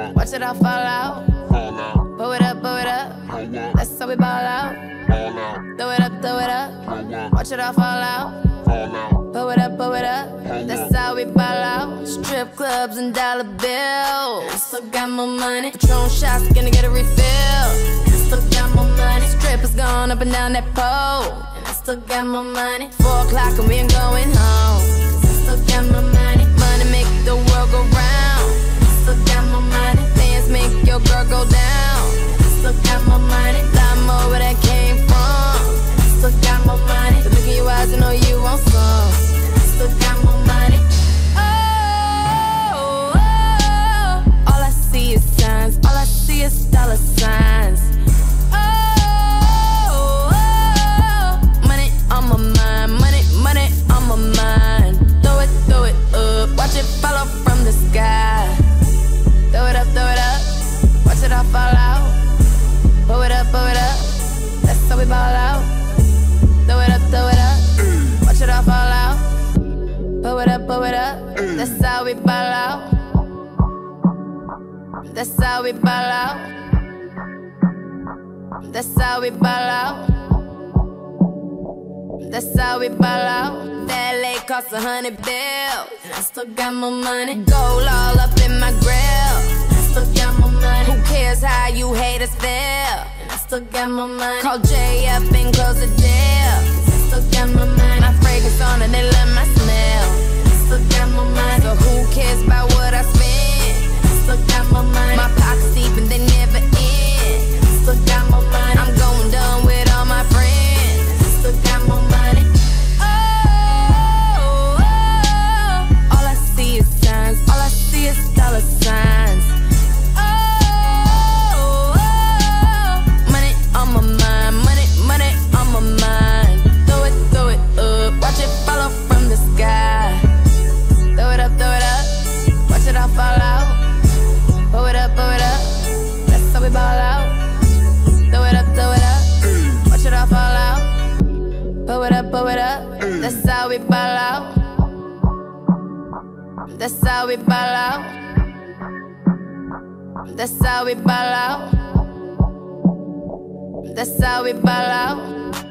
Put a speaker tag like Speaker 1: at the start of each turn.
Speaker 1: Watch it all fall out. Blow it up, blow it up. That's how we ball out. Throw it up, throw it up. Watch it all fall out. Blow it up, blow it up. That's how we ball out. Strip clubs and dollar bills. Still got more money. Patron shots, gonna get a refill. Still got more money. Strippers going up and down that pole. And I still got more money. 4 o'clock and we ain't going home. Cause I still got more money. Money make the world go round. I still got more money. Dance make your girl go down. I still got more money. Lot more where that came from. I still got more money. The look in your eyes, I know you want some. I still got more money. Oh, all I see is signs. All I see is dollar signs. Money on my mind. Money on my mind. Throw it up. Watch it fall from the sky. Throw it up, throw it up. Watch it all fall out. Blow it up, blow it up. That's how we ball out. Throw it up, throw it up. Watch it all fall out. Blow it up, blow it up. That's how we ball out. That's how we ball out. That's how we ball out. That's how we ball out. That lake cost 100 bills. And I still got more money. Gold all up in my grill. And I still got more money. Who cares how you haters feel? And I still got more money. Call Jay up and close the deal. Cause I still got more money. My fragrance on and they love my smell. And I still got more money. So who cares about what I spend? And I still got more money. My pockets deep and they never end. And I still got more money. I'm going done with all my friends. And I still got more money. Dollar signs. Money on my mind. Money on my mind. Throw it up. Watch it fall from the sky. Throw it up, throw it up. Watch it all fall out. Blow it up, blow it up. That's how we ball out. Throw it up, throw it up. Watch it all fall out. Blow it up, blow it up. That's how we ball out. That's how we ball out. That's how we ball out. That's how we ball out.